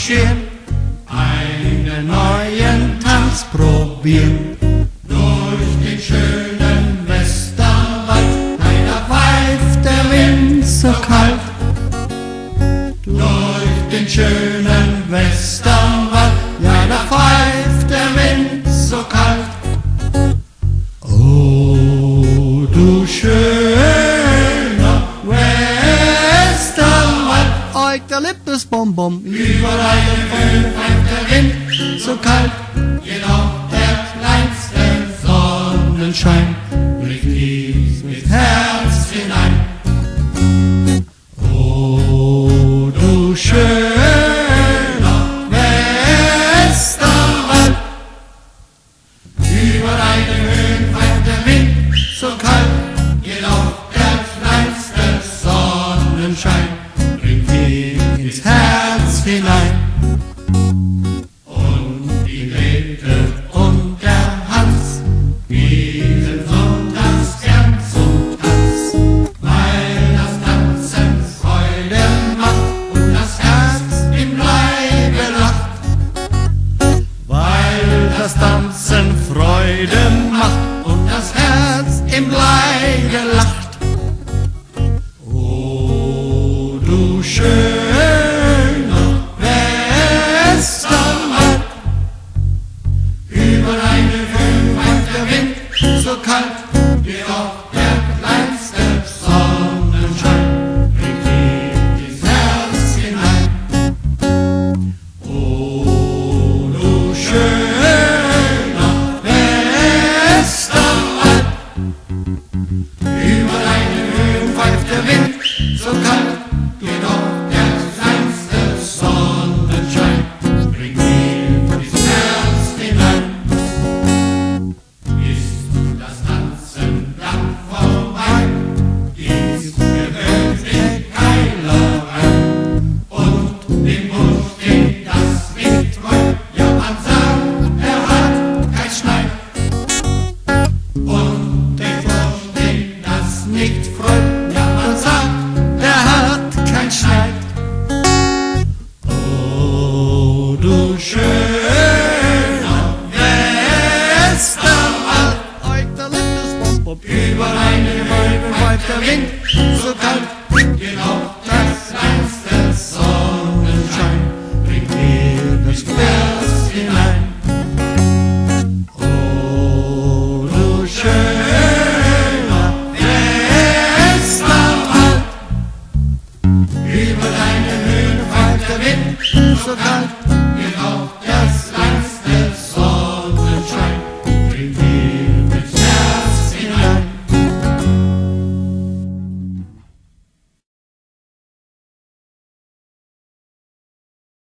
marschieren, einen neuen Tanz probieren. Durch den schönen Westerwald, da pfeift der Wind so kalt. Durch den schönen Westerwald, ja, da pfeift der Wind so kalt. Oh, du schöner Westerwald, euch der liebes Bonbon, überall pfeift der Wind so kalt. Geht auch der kleinste Sonnenschein, bringt dies mit Herz hinein. Oh, du schöner Westerwald, über deine Höhen pfeift der Wind so kalt. Geht auch der kleinste Sonnenschein, bringt dir ins Herz hinein. Und die Grete und der Hans gehen sonntags gern zum Tanz, weil das Tanzen Freude macht und das Herz im Leibe lacht. Weil das Tanzen Freude macht und das Herz im Leibe lacht. Oh, du schöner Westerwald, über deine Höhen pfeift der Wind so kalt. Geht auch der kleinste Sonnenschein, bringt dir ins Herz hinein. Oh, du schöner Westerwald, über deine Höhen pfeift der Wind so kalt. Geht auch der kleinste Sonnenschein, bringt dir ins Herz hinein. Ist das Tanzen dann vorbei, ist gewöhnlich Heilerei. Und dem Busch, den das nicht freut, ja, man sagt, er hat kein Schneid. Und dem Busch, den das nicht freut, ja, man sagt, er hat kein Schneid. Oh, du schöner Westerwald, euch der liebes Bonbon, über deine Höhen pfeift der Wind so kalt. Geht auch das kleinste Sonnenschein, bringt dir das Herz hinein. Oh, du schöner Westerwald, über deine Höhen pfeift der Wind so kalt.